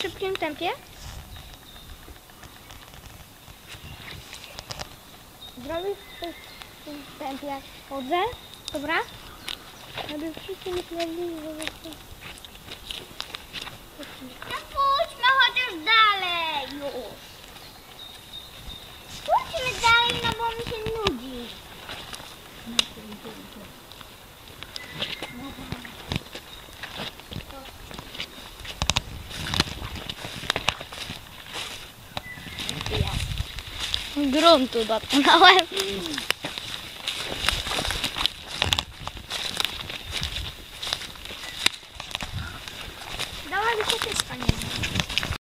szybkim tempie. Zrobisz coś w tym tempie, jak chodzę, dobra? Żeby wszyscy myśleli, że to... No pójdźmy chociaż dalej już. Pójdźmy dalej, no bo mi się nudzi. Gruntu dotknąłem.